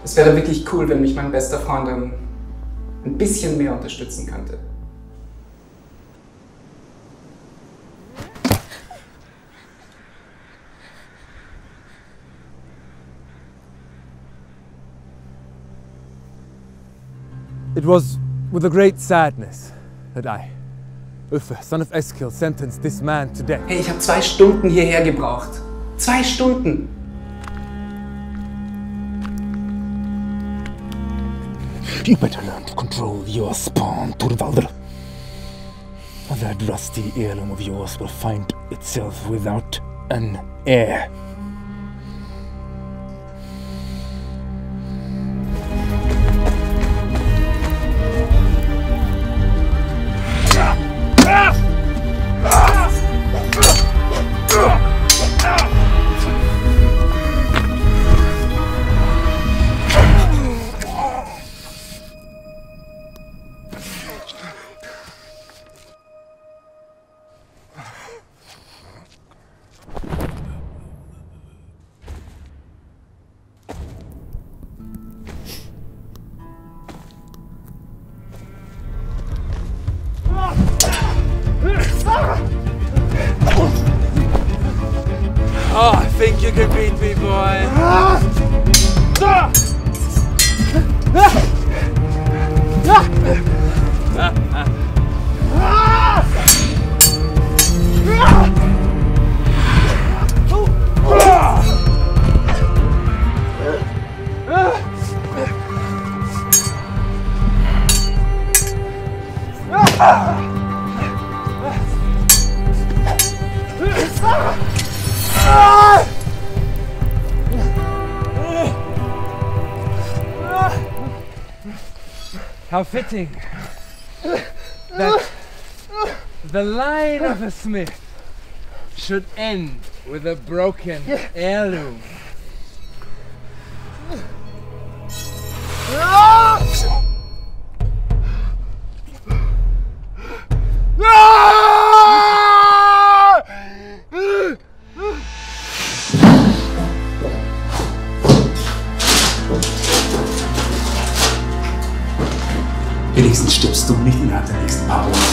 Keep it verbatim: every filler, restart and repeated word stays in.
Es wäre wirklich cool, wenn mich mein bester Freund ein, ein bisschen mehr unterstützen könnte. It was with a great sadness that I, Uther, son of Eskil, sentenced this man to death. Hey, ich habe zwei Stunden hierher gebraucht. Zwei Stunden! You better learn to control your spawn, Turvaldur. That rusty heirloom of yours will find itself without an heir. Oh, I think you can beat me, boy. How fitting that the line of a smith should end with a broken heirloom. Wenigstens stirbst du nicht innerhalb der nächsten paar Monate.